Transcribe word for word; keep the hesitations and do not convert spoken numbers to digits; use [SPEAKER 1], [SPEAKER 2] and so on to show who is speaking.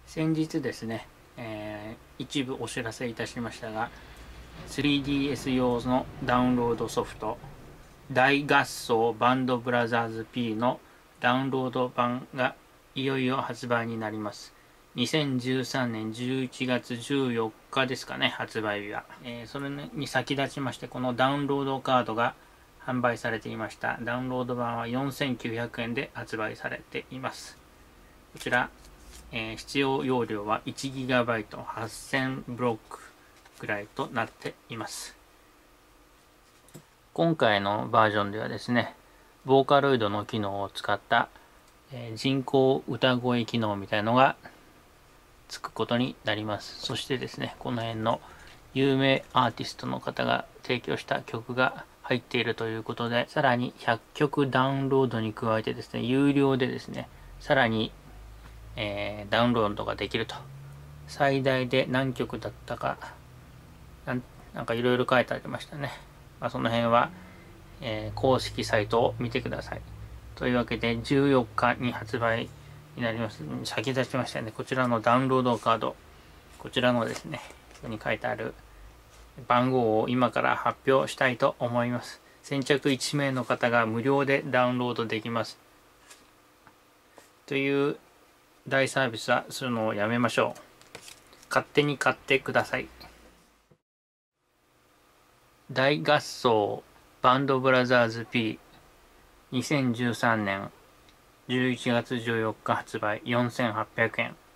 [SPEAKER 1] 先日ですね、えー一部お知らせいたしましたが スリーディーエス 用のダウンロードソフト大合奏バンドブラザーズ P のダウンロード版がいよいよ発売になります。にせんじゅうさんねんじゅういちがつじゅうよっかですかね、発売日は。えーそれに先立ちましてこのダウンロードカードが販売されていました。ダウンロード版はよんせんきゅうひゃくえんで発売されています。こちらえー必要容量は いちギガバイト はっせんブロックぐらいとなっています。今回のバージョンではですね、ボーカロイドの機能を使った、えー人工歌声機能みたいのがつくことになります。そしてですね、この辺の有名アーティストの方が提供した曲が入っているということで、さらにひゃっきょくダウンロードに加えてですね、有料でですね、さらにえーダウンロードができると。最大で何曲だったか、なんなんかいろいろ書いてありましたね。まあ、その辺は、えー公式サイトを見てください。というわけで、じゅうよっかに発売になります。先立ちましてね、こちらのダウンロードカード、こちらのですね、ここに書いてある番号を今から発表したいと思います。先着いちめいの方が無料でダウンロードできます。という大サービスはするのをやめましょう。勝手に買ってください。大合奏バンドブラザーズ Pにせんじゅうさんねんじゅういちがつじゅうよっか発売よんせんはっぴゃくえん。